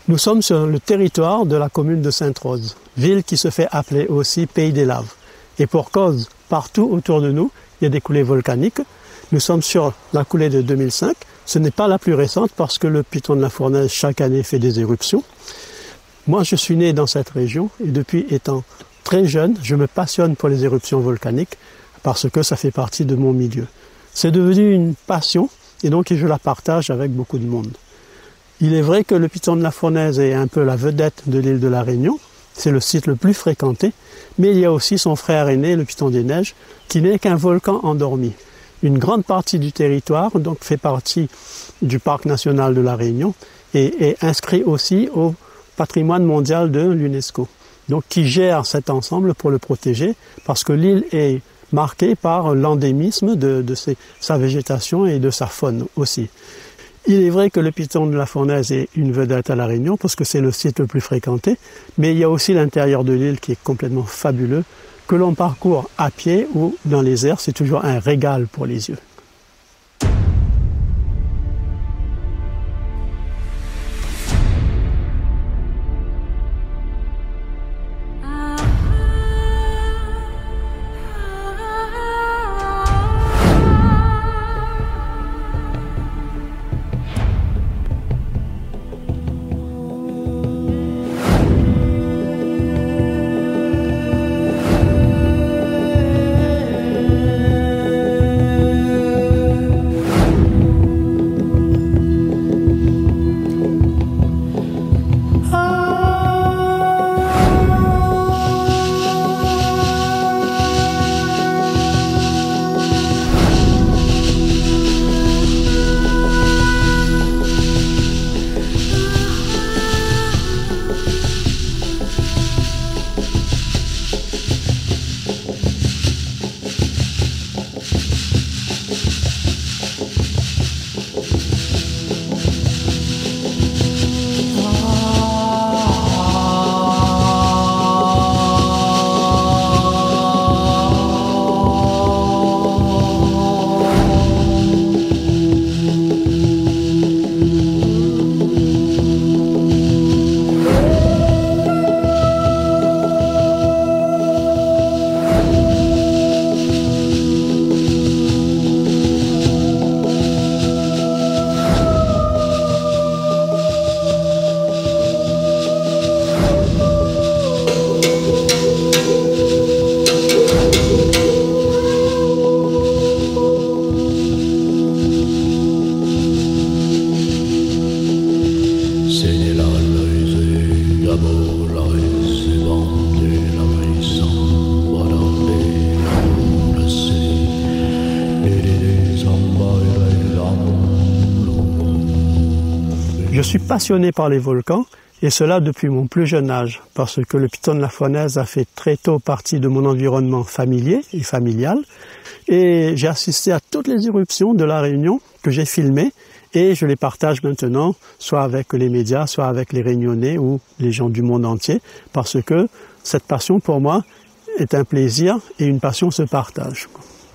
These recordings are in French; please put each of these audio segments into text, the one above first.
Nous sommes sur le territoire de la commune de Sainte-Rose, ville qui se fait appeler aussi Pays des Laves. Et pour cause, partout autour de nous, il y a des coulées volcaniques. Nous sommes sur la coulée de 2005. Ce n'est pas la plus récente parce que le Piton de la Fournaise, chaque année, fait des éruptions. Moi, je suis né dans cette région et depuis étant très jeune, je me passionne pour les éruptions volcaniques parce que ça fait partie de mon milieu. C'est devenu une passion et donc je la partage avec beaucoup de monde. Il est vrai que le Piton de la Fournaise est un peu la vedette de l'île de la Réunion. C'est le site le plus fréquenté, mais il y a aussi son frère aîné, le Piton des Neiges, qui n'est qu'un volcan endormi. Une grande partie du territoire donc fait partie du parc national de la Réunion et est inscrit aussi au patrimoine mondial de l'UNESCO. Donc qui gère cet ensemble pour le protéger parce que l'île est marquée par l'endémisme de sa végétation et de sa faune aussi. Il est vrai que le Piton de la Fournaise est une vedette à la Réunion parce que c'est le site le plus fréquenté, mais il y a aussi l'intérieur de l'île qui est complètement fabuleux, que l'on parcourt à pied ou dans les airs, c'est toujours un régal pour les yeux. Je suis passionné par les volcans et cela depuis mon plus jeune âge parce que le Piton de la Fournaise a fait très tôt partie de mon environnement familier et familial et j'ai assisté à toutes les éruptions de la Réunion que j'ai filmées et je les partage maintenant soit avec les médias, soit avec les Réunionnais ou les gens du monde entier parce que cette passion pour moi est un plaisir et une passion se partage.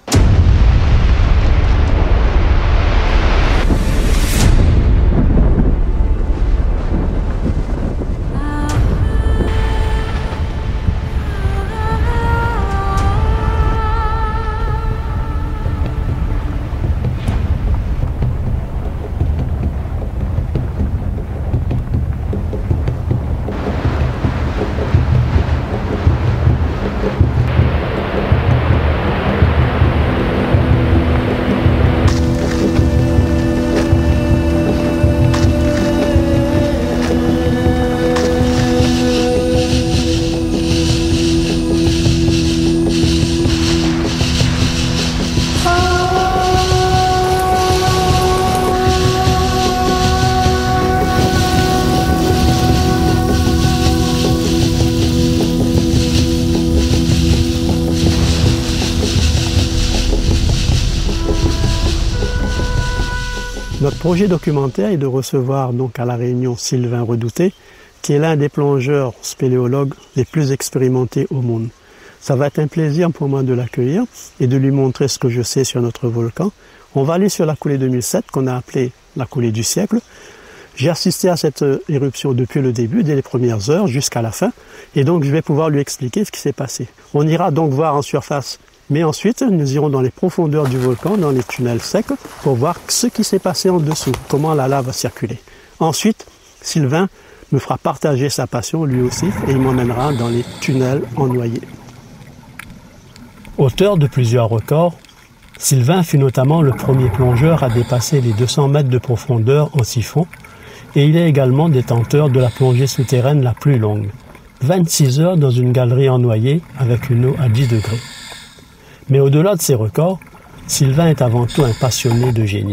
Notre projet documentaire est de recevoir donc à La Réunion Sylvain Redouté, qui est l'un des plongeurs spéléologues les plus expérimentés au monde. Ça va être un plaisir pour moi de l'accueillir et de lui montrer ce que je sais sur notre volcan. On va aller sur la coulée 2007 qu'on a appelée la coulée du siècle. J'ai assisté à cette éruption depuis le début, dès les premières heures jusqu'à la fin, et donc je vais pouvoir lui expliquer ce qui s'est passé. On ira donc voir en surface, mais ensuite nous irons dans les profondeurs du volcan, dans les tunnels secs, pour voir ce qui s'est passé en dessous, comment la lave a circulé. Ensuite, Sylvain me fera partager sa passion lui aussi, et il m'emmènera dans les tunnels ennoyés. Auteur de plusieurs records, Sylvain fut notamment le premier plongeur à dépasser les 200 mètres de profondeur en siphon, et il est également détenteur de la plongée souterraine la plus longue, 26 heures dans une galerie ennoyée avec une eau à 10 degrés. Mais au-delà de ces records, Sylvain est avant tout un passionné de génie.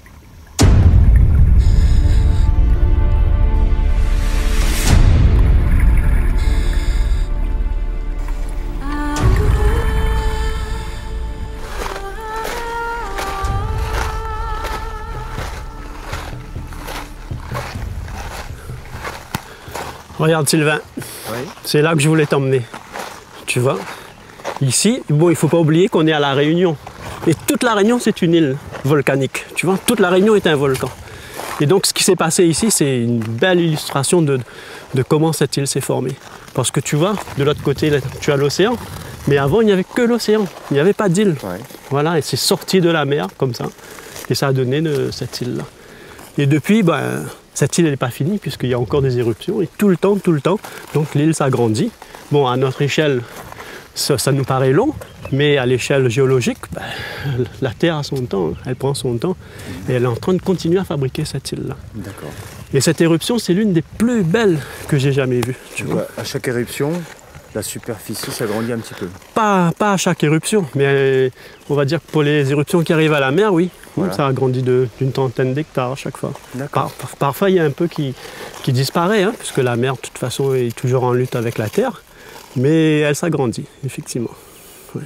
Regarde Sylvain, oui. C'est là que je voulais t'emmener, tu vois. Ici, bon, il ne faut pas oublier qu'on est à La Réunion. Et toute La Réunion, c'est une île volcanique, tu vois. Toute La Réunion est un volcan. Et donc, ce qui s'est passé ici, c'est une belle illustration de comment cette île s'est formée. Parce que tu vois, de l'autre côté, là, tu as l'océan. Mais avant, il n'y avait que l'océan. Il n'y avait pas d'île. Ouais. Voilà, et c'est sorti de la mer, comme ça. Et ça a donné cette île-là. Et depuis, ben, cette île n'est pas finie puisqu'il y a encore des éruptions et tout le temps, donc l'île s'agrandit. Bon, à notre échelle, ça nous paraît long, mais à l'échelle géologique, ben, la Terre a son temps, elle prend son temps et elle est en train de continuer à fabriquer cette île-là. D'accord. Et cette éruption, c'est l'une des plus belles que j'ai jamais vues. Tu vois. À chaque éruption, la superficie s'agrandit un petit peu. Pas à chaque éruption, mais on va dire que pour les éruptions qui arrivent à la mer, oui. Voilà. Ça agrandit d'une trentaine d'hectares à chaque fois. Parfois, il y a un peu qui disparaît, hein, puisque la mer, de toute façon, est toujours en lutte avec la terre. Mais elle s'agrandit, effectivement. Ouais.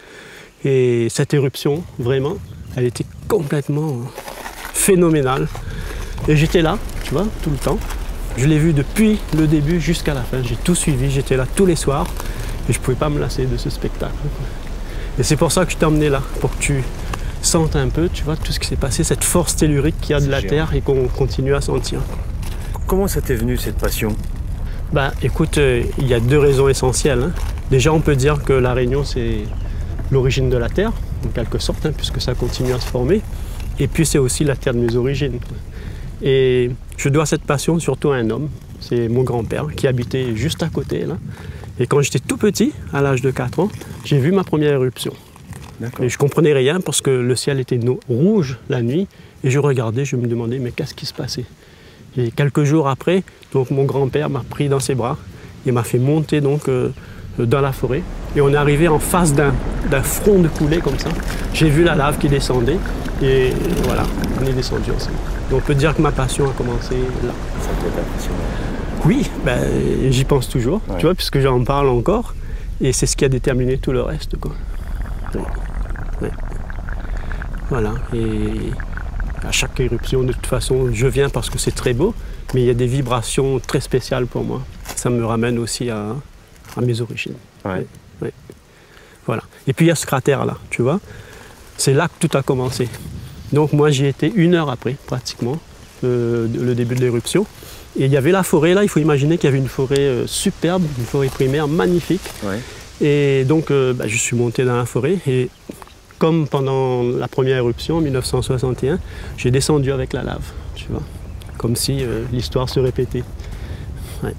Et cette éruption, vraiment, elle était complètement phénoménale. Et j'étais là, tu vois, tout le temps. Je l'ai vu depuis le début jusqu'à la fin. J'ai tout suivi, j'étais là tous les soirs. Et je ne pouvais pas me lasser de ce spectacle. Et c'est pour ça que je t'ai emmené là, pour que tu sentes un peu, tu vois, tout ce qui s'est passé, cette force tellurique qu'il y a de la Terre et qu'on continue à sentir. Comment ça t'est venu, cette passion? Ben, écoute, il y a deux raisons essentielles. Hein. Déjà, on peut dire que La Réunion, c'est l'origine de la Terre, en quelque sorte, hein, puisque ça continue à se former. Et puis, c'est aussi la Terre de mes origines. Et je dois cette passion surtout à un homme, c'est mon grand-père, qui habitait juste à côté, là. Et quand j'étais tout petit, à l'âge de 4 ans, j'ai vu ma première éruption. Et je ne comprenais rien parce que le ciel était rouge la nuit et je regardais, je me demandais mais qu'est-ce qui se passait. Et quelques jours après, donc, mon grand-père m'a pris dans ses bras et m'a fait monter donc, dans la forêt. Et on est arrivé en face d'un front de coulée comme ça. J'ai vu la lave qui descendait et voilà, on est descendu ensemble. Donc on peut dire que ma passion a commencé là. Ça peut être impressionnant. Oui, ben, j'y pense toujours, ouais. Tu vois, puisque j'en parle encore. Et c'est ce qui a déterminé tout le reste, quoi. Ouais. Ouais. Voilà, et à chaque éruption, de toute façon, je viens parce que c'est très beau, mais il y a des vibrations très spéciales pour moi. Ça me ramène aussi à mes origines. Ouais. Ouais. Voilà. Et puis il y a ce cratère-là, tu vois. C'est là que tout a commencé. Donc moi, j'y étais 1 heure après, pratiquement, le début de l'éruption. Et il y avait la forêt, là, il faut imaginer qu'il y avait une forêt superbe, une forêt primaire magnifique. Ouais. Et donc, je suis monté dans la forêt et comme pendant la première éruption en 1961, j'ai descendu avec la lave, tu vois, comme si l'histoire se répétait. Ouais.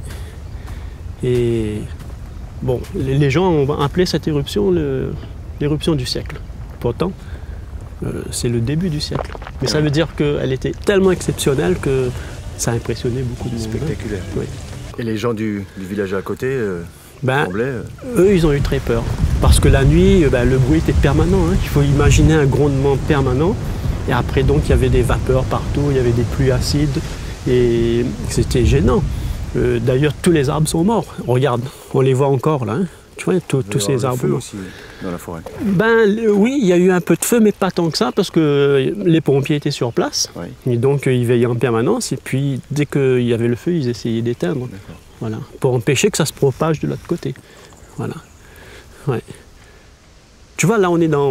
Et bon, les gens ont appelé cette éruption l'éruption du siècle. Pourtant, c'est le début du siècle. Mais ça veut dire qu'elle était tellement exceptionnelle que ça a impressionné beaucoup de monde. Spectaculaire. Oui. Et les gens du village à côté semblaient... Eux, ils ont eu très peur. Parce que la nuit, le bruit était permanent. Hein. Il faut imaginer un grondement permanent. Et après, donc, il y avait des vapeurs partout, il y avait des pluies acides. Et c'était gênant. D'ailleurs, tous les arbres sont morts. Regarde, on les voit encore là. Hein. Tu vois, tous ces arbres. Il y a aussi dans la forêt. Oui, il y a eu un peu de feu, mais pas tant que ça, parce que les pompiers étaient sur place. Oui. Et donc, ils veillaient en permanence. Et puis, dès qu'il y avait le feu, ils essayaient d'éteindre. Voilà, pour empêcher que ça se propage de l'autre côté. Voilà. Ouais. Tu vois, là, on est dans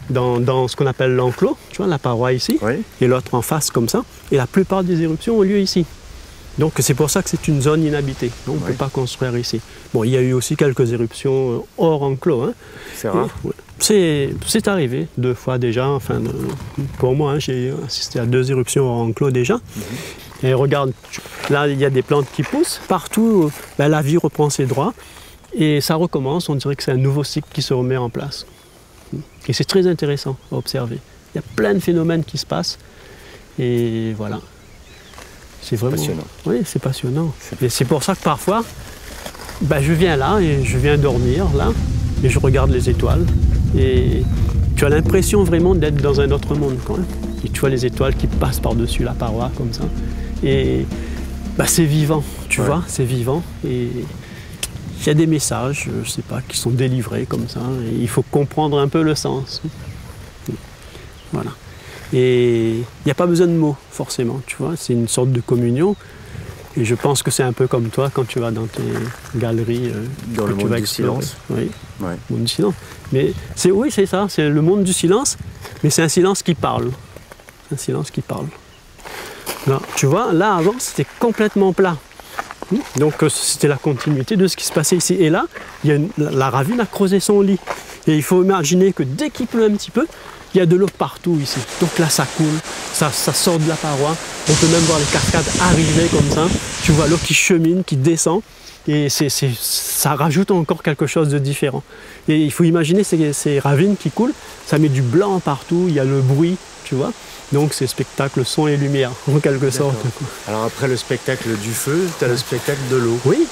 dans ce qu'on appelle l'enclos, tu vois, la paroi ici, et l'autre en face comme ça. Et la plupart des éruptions ont lieu ici. Donc c'est pour ça que c'est une zone inhabitée. On ne peut pas construire ici. Bon, il y a eu aussi quelques éruptions hors enclos. Hein. C'est rare. C'est arrivé 2 fois déjà. Enfin, pour moi, hein, j'ai assisté à 2 éruptions hors enclos déjà. Et regarde, là il y a des plantes qui poussent. Partout, la vie reprend ses droits. Et ça recommence. On dirait que c'est un nouveau cycle qui se remet en place. Et c'est très intéressant à observer. Il y a plein de phénomènes qui se passent. Et voilà. C'est vraiment passionnant. Oui, c'est passionnant. Et c'est pour ça que parfois, je viens là et je viens dormir là et je regarde les étoiles. Et tu as l'impression vraiment d'être dans un autre monde quand même. Et tu vois les étoiles qui passent par-dessus la paroi comme ça. Et c'est vivant, tu vois, c'est vivant. Et il y a des messages, je sais pas, qui sont délivrés comme ça. Et il faut comprendre un peu le sens. Voilà. Et il n'y a pas besoin de mots, forcément, tu vois. C'est une sorte de communion. Et je pense que c'est un peu comme toi quand tu vas dans tes galeries. Dans le monde du silence. Oui, le monde du silence. Mais c'est ça, c'est le monde du silence, mais c'est un silence qui parle. Un silence qui parle. Là, tu vois, là, avant, c'était complètement plat. Donc, c'était la continuité de ce qui se passait ici. Et là, la ravine a creusé son lit. Et il faut imaginer que dès qu'il pleut un petit peu, il y a de l'eau partout ici. Donc là, ça coule, ça sort de la paroi. On peut même voir les cascades arriver comme ça. Tu vois l'eau qui chemine, qui descend. Et ça rajoute encore quelque chose de différent. Et il faut imaginer ces ravines qui coulent. Ça met du blanc partout, il y a le bruit, tu vois. Donc c'est spectacle son et lumière, en quelque sorte. Alors après le spectacle du feu, tu as le spectacle de l'eau. Oui.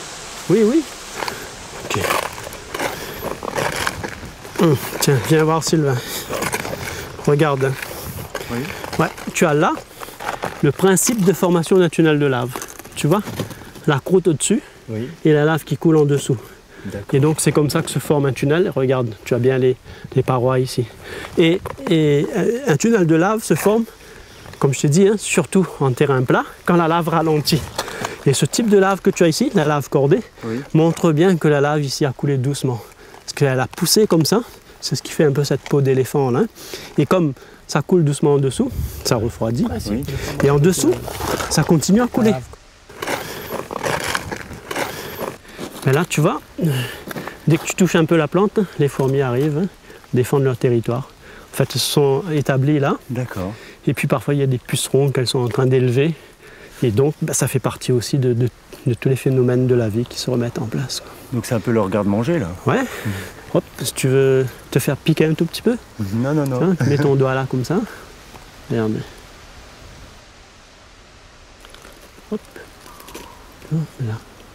Ok. Tiens, viens voir Sylvain. Regarde. Oui. Ouais, tu as là le principe de formation d'un tunnel de lave. Tu vois, la croûte au-dessus et la lave qui coule en dessous. Et donc c'est comme ça que se forme un tunnel. Regarde, tu as bien les parois ici. Et un tunnel de lave se forme, comme je t'ai dit, surtout en terrain plat, quand la lave ralentit. Et ce type de lave que tu as ici, la lave cordée, montre bien que la lave ici a coulé doucement. Parce qu'elle a poussé comme ça. C'est ce qui fait un peu cette peau d'éléphant là. Et comme ça coule doucement en dessous, ça refroidit. Et en dessous, ça continue à couler. Et là, tu vois, dès que tu touches un peu la plante, les fourmis arrivent, défendent leur territoire. En fait, elles sont établies là. D'accord. Et puis parfois, il y a des pucerons qu'elles sont en train d'élever. Et donc, ça fait partie aussi de tous les phénomènes de la vie qui se remettent en place. Donc c'est un peu leur garde-manger là. Ouais. Hop, si tu veux te faire piquer un tout petit peu. Non. Tiens, mets ton doigt là comme ça. Regarde. Hop. Là.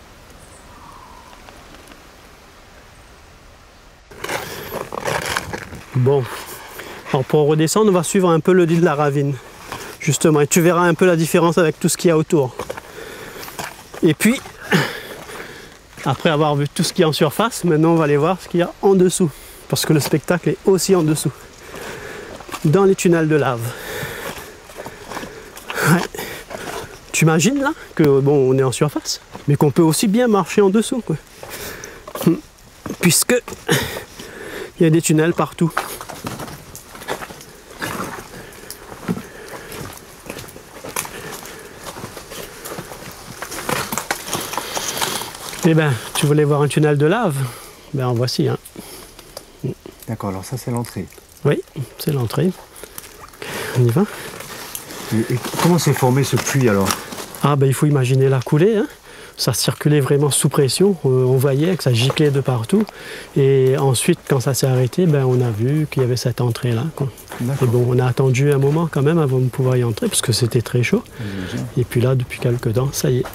Bon. Alors pour redescendre, on va suivre un peu le lit de la ravine. Justement. Et tu verras un peu la différence avec tout ce qu'il y a autour. Et puis, après avoir vu tout ce qu'il y a en surface, maintenant on va aller voir ce qu'il y a en dessous. Parce que le spectacle est aussi en dessous. Dans les tunnels de lave. Ouais. Tu imagines là que on est en surface, mais qu'on peut aussi bien marcher en dessous, quoi. Puisque il y a des tunnels partout. Eh bien, tu voulais voir un tunnel de lave? Ben en voici un. D'accord, alors ça c'est l'entrée. Oui, c'est l'entrée. On y va. Et comment s'est formé ce puits alors? Ah ben il faut imaginer la coulée, hein. Ça circulait vraiment sous pression, on voyait que ça giclait de partout. Et ensuite, quand ça s'est arrêté, ben, on a vu qu'il y avait cette entrée-là. Et bon, on a attendu un moment quand même avant de pouvoir y entrer, parce que c'était très chaud. Et puis là, depuis quelques temps, ça y est.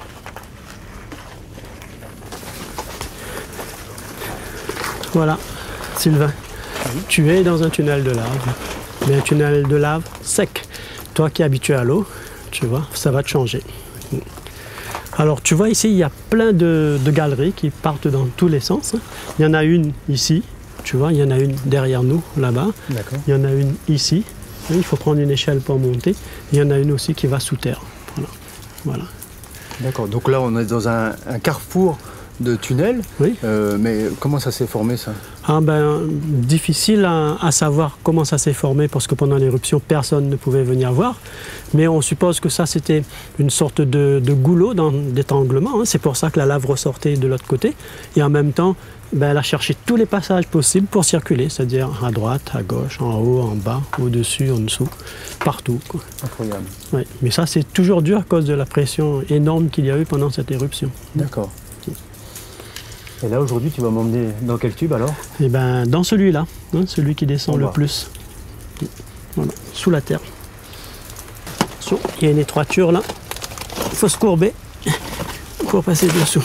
Voilà, Sylvain, tu es dans un tunnel de lave, mais un tunnel de lave sec. Toi qui es habitué à l'eau, tu vois, ça va te changer. Alors tu vois ici, il y a plein de galeries qui partent dans tous les sens. Il y en a une ici, tu vois, il y en a une derrière nous, là-bas. Il y en a une ici, il faut prendre une échelle pour monter. Il y en a une aussi qui va sous terre. Voilà. D'accord, donc là on est dans un carrefour de tunnel. Oui. Mais comment ça s'est formé ça? Ah ben, difficile à savoir comment ça s'est formé parce que pendant l'éruption, personne ne pouvait venir voir. Mais on suppose que ça, c'était une sorte de goulot d'étranglement. Hein. C'est pour ça que la lave ressortait de l'autre côté. Et en même temps, ben, elle a cherché tous les passages possibles pour circuler, c'est-à-dire à droite, à gauche, en haut, en bas, au-dessus, en dessous, partout, quoi. Incroyable. Ouais. Mais ça, c'est toujours dû à cause de la pression énorme qu'il y a eu pendant cette éruption. D'accord. Et là, aujourd'hui, tu vas m'emmener dans quel tube alors? Eh ben, dans celui-là, hein, celui qui descend le plus. Voilà, sous la terre. Attention, il y a une étroiture là. Il faut se courber pour passer dessous.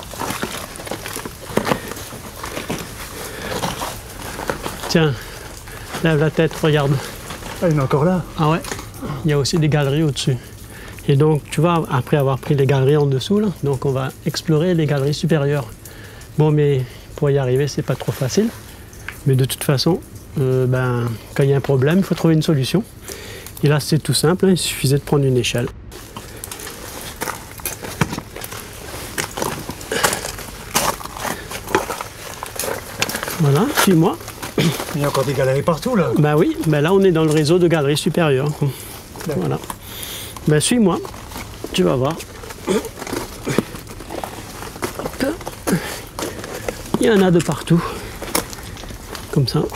Tiens, lève la tête, regarde. Ah, il est encore là? Ah ouais, il y a aussi des galeries au-dessus. Et donc, tu vois, après avoir pris les galeries en dessous, là, donc on va explorer les galeries supérieures. Bon, mais pour y arriver, c'est pas trop facile. Mais de toute façon, quand il y a un problème, il faut trouver une solution. Et là, c'est tout simple, hein, il suffisait de prendre une échelle. Voilà, suis-moi. Il y a encore des galeries partout là? Ben oui, ben là on est dans le réseau de galeries supérieures. Voilà. Ben suis-moi, tu vas voir. Il y en a de partout. Comme ça.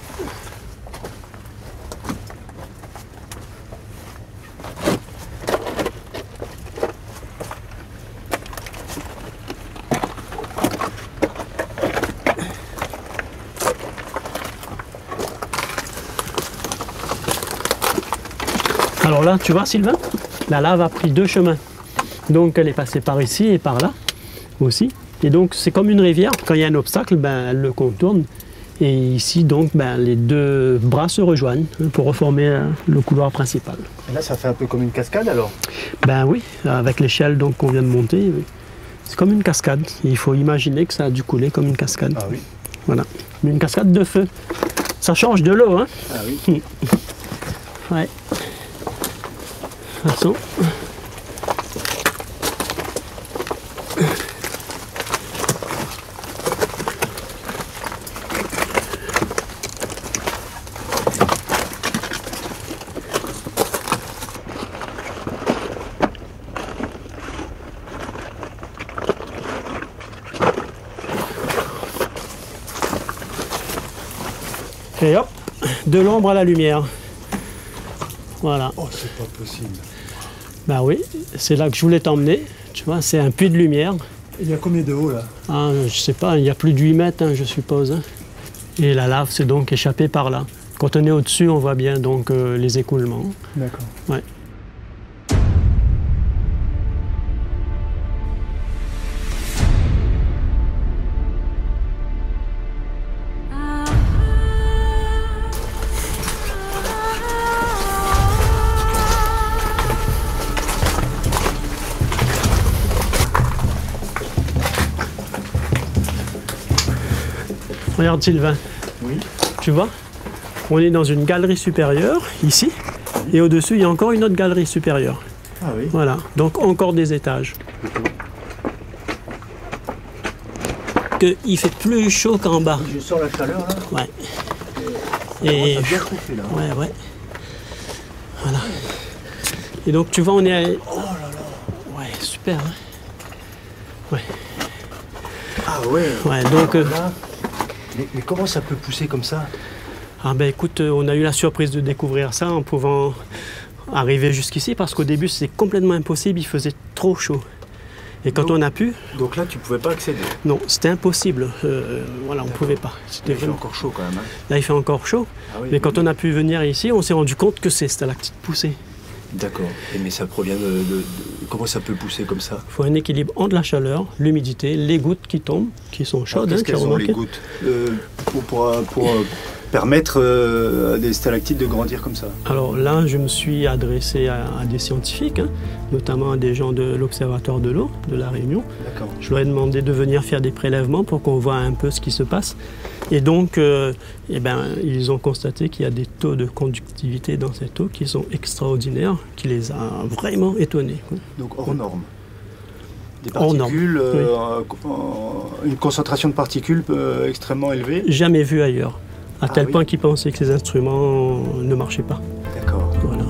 Alors là, tu vois Sylvain, la lave a pris deux chemins. Donc elle est passée par ici et par là aussi. Et donc c'est comme une rivière, quand il y a un obstacle, ben, elle le contourne. Et ici donc ben, les deux bras se rejoignent pour reformer le couloir principal. Et là ça fait un peu comme une cascade alors? Ben oui, avec l'échelle donc qu'on vient de monter, oui. C'est comme une cascade. Il faut imaginer que ça a dû couler comme une cascade. Ah oui. Voilà, mais une cascade de feu. Ça change de l'eau, hein? Ah oui. Ouais. De toute façon. Et hop, de l'ombre à la lumière. Voilà. Oh, c'est pas possible. Ben oui, c'est là que je voulais t'emmener. Tu vois, c'est un puits de lumière. Il y a combien de haut là? Ah, je sais pas, il y a plus de 8 mètres, hein, je suppose. Hein. Et la lave s'est donc échappée par là. Quand on est au-dessus, on voit bien donc les écoulements. D'accord. Ouais. Regarde Sylvain, oui. Tu vois, on est dans une galerie supérieure, ici, et au-dessus, il y a encore une autre galerie supérieure. Ah oui. Voilà, donc encore des étages. Il fait plus chaud qu'en bas. Je sens la chaleur là. Ouais. Et bien chauffé là. Ouais, ouais. Voilà. Et donc tu vois, on est à... Oh là là. Ouais, super. Hein. Ouais. Ah ouais. Ouais, donc... Mais comment ça peut pousser comme ça? Ah ben écoute, on a eu la surprise de découvrir ça en pouvant arriver jusqu'ici parce qu'au début c'est complètement impossible, il faisait trop chaud. Et quand on a pu... Donc là tu pouvais pas accéder? Non, c'était impossible. Voilà, on ne pouvait pas. Il fait encore chaud quand même. Hein. Là il fait encore chaud. Ah oui, mais quand on a pu venir ici, on s'est rendu compte que c'est stalactite poussée. D'accord. Mais ça provient de... Comment ça peut pousser comme ça? Il faut un équilibre entre la chaleur, l'humidité, les gouttes qui tombent, qui sont chaudes. Qu'est-ce qu'elles sont les gouttes pour permettre à des stalactites de grandir comme ça? Alors là, je me suis adressé à des scientifiques, hein, notamment à des gens de l'Observatoire de l'eau de La Réunion. D'accord. Je leur ai demandé de venir faire des prélèvements pour qu'on voit un peu ce qui se passe. Et donc, ils ont constaté qu'il y a des taux de conductivité dans cette eau qui sont extraordinaires, qui les a vraiment étonnés. Donc hors norme? Des particules, oui. Une concentration de particules extrêmement élevée. Jamais vu ailleurs, à tel oui. point qu'ils pensaient que ces instruments ne marchaient pas. D'accord. Voilà.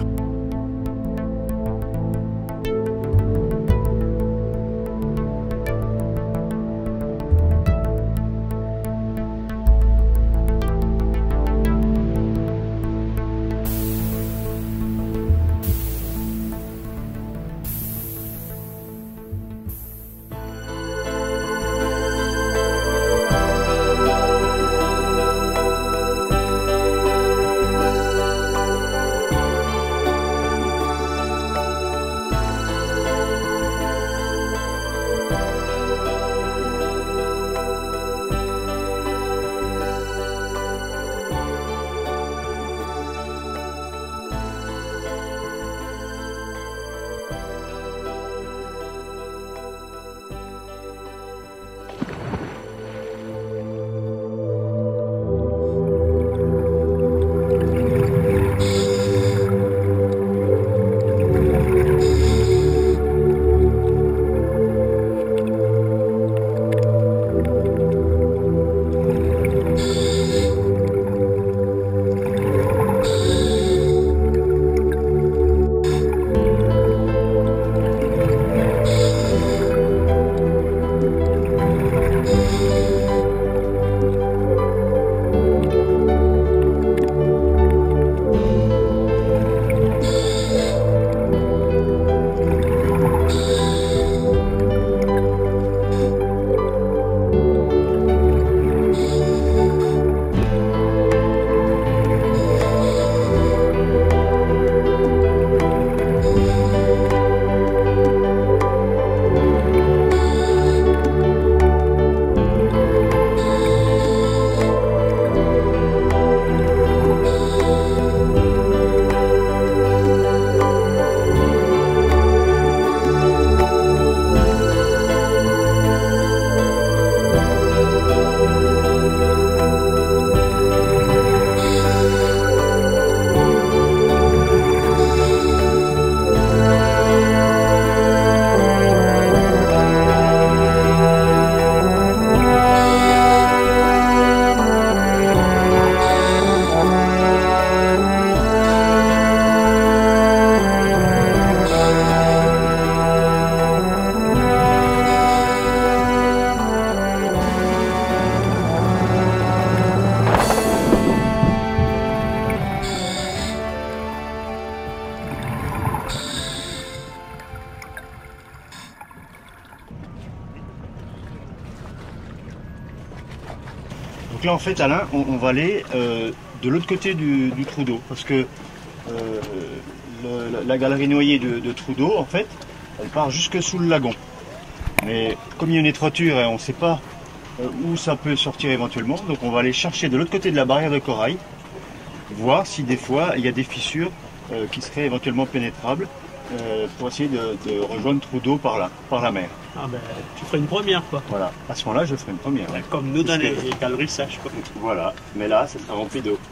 Donc là en fait Alain, on va aller de l'autre côté du trou d'eau parce que la galerie noyée de trou d'eau en fait elle part jusque sous le lagon. Mais comme il y a une étroiture et on ne sait pas où ça peut sortir éventuellement, donc on va aller chercher de l'autre côté de la barrière de corail, voir si des fois il y a des fissures qui seraient éventuellement pénétrables pour essayer de rejoindre le trou d'eau par là, par la mer. Ah ben, tu ferais une première quoi. Voilà, à ce moment-là je ferai une première. Ouais. Comme nous dans les galeries sèches quoi. Voilà, mais là ça sera rempli d'eau.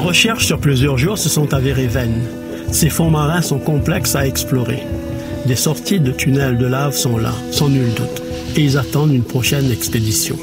recherches sur plusieurs jours se sont avérées vaines. Ces fonds marins sont complexes à explorer. Des sorties de tunnels de lave sont là, sans nul doute, et ils attendent une prochaine expédition.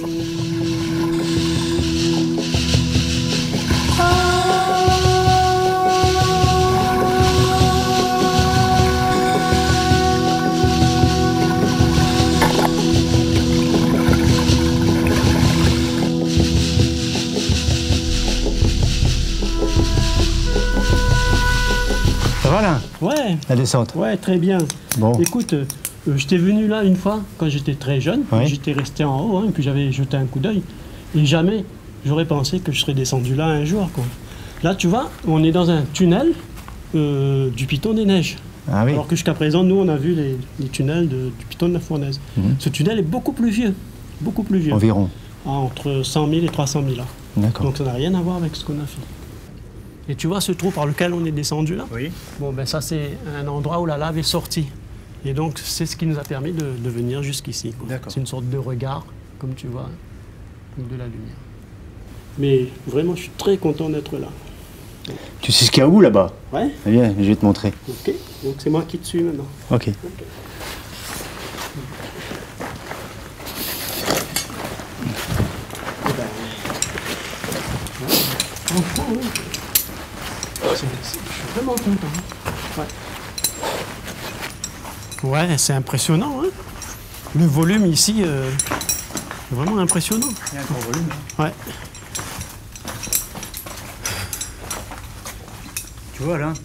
Ouais. La descente. Ouais, très bien. Bon. Écoute, j'étais venu là une fois quand j'étais très jeune. Oui. J'étais resté en haut, et puis j'avais jeté un coup d'œil. Et jamais j'aurais pensé que je serais descendu là un jour, quoi. Là, tu vois, on est dans un tunnel du Piton des Neiges. Ah oui. Alors que jusqu'à présent, nous, on a vu les tunnels du Piton de la Fournaise. Ce tunnel est beaucoup plus vieux. Beaucoup plus vieux. Environ. Entre 100 000 et 300 000 ans. D'accord. Donc ça n'a rien à voir avec ce qu'on a fait. Et tu vois ce trou par lequel on est descendu là? Oui. Bon, ben ça c'est un endroit où la lave est sortie. Et donc c'est ce qui nous a permis de venir jusqu'ici. D'accord. C'est une sorte de regard, comme tu vois, de la lumière. Mais vraiment, je suis très content d'être là. Tu sais ce qu'il y a où là-bas? Ouais. Viens, je vais te montrer. Ok. Donc c'est moi qui te suis maintenant. Ok. Franchement, ouais. Je suis vraiment content. Ouais, ouais, c'est impressionnant. Hein, le volume ici, vraiment impressionnant. Il y a un gros volume. Ouais. Tu vois là?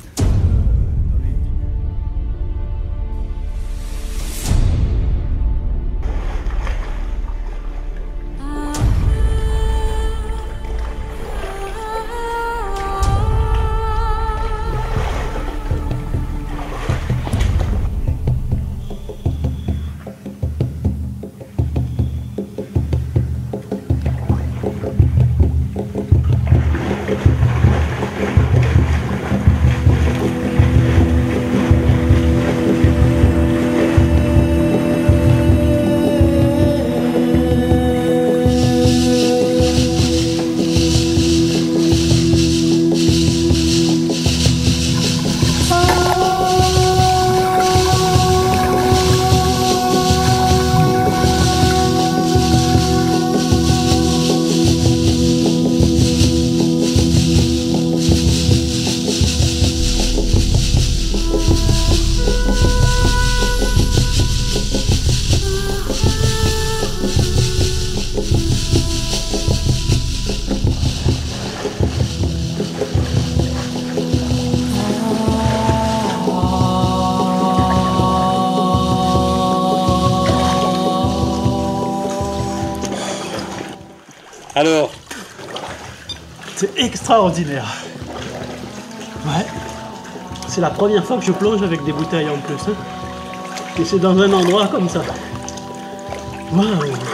Alors, c'est extraordinaire. Ouais. C'est la première fois que je plonge avec des bouteilles en plus. Hein. Et c'est dans un endroit comme ça. Waouh.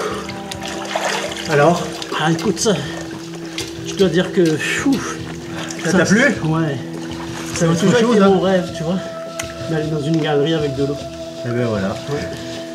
Alors? Ah, écoute ça. Je dois dire que... Ça t'a plu? Ouais. Ça C'est a toujours autre chose, été hein. mon rêve, tu vois. D'aller dans une galerie avec de l'eau. Eh ben voilà. Ouais.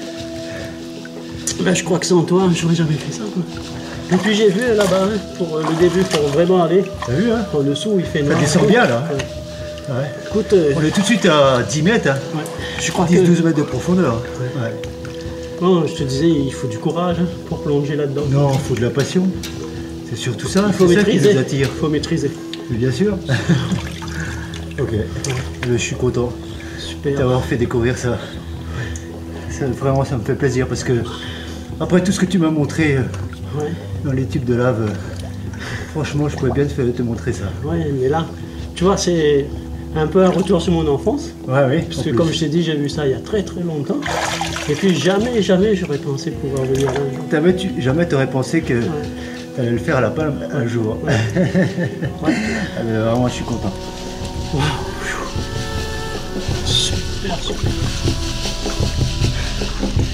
Ben, je crois que sans toi, j'aurais jamais fait ça. Quoi. Et puis j'ai vu là-bas, hein, pour le début, pour vraiment aller. T'as vu, hein? En dessous, il fait noir. Ça descend bien là. Ouais. Ouais. Écoute, On est tout de suite à 10 mètres, hein. ouais. Je crois que... 10-12 mètres de profondeur. Ouais. Non, je te disais, il faut du courage hein, pour plonger là-dedans. Non, il faut de la passion. C'est surtout ça, Il faut c'est ça qui maîtriser. nous attire. Il faut maîtriser. Mais bien sûr. Ok. Je suis content Super. d'avoir fait découvrir ça. Vraiment, ça me fait plaisir parce que après tout ce que tu m'as montré Ouais. dans les tubes de lave, franchement, je pourrais bien te montrer ça. Ouais, mais là, tu vois, c'est un peu un retour sur mon enfance. Ouais, oui. Parce que comme je t'ai dit, j'ai vu ça il y a très très longtemps. Et puis jamais j'aurais pensé pouvoir venir là. Jamais t'aurais pensé que tu allais le faire à la palme un jour. Ouais. Ouais. Ah, mais vraiment, je suis content. Wow. Super, super.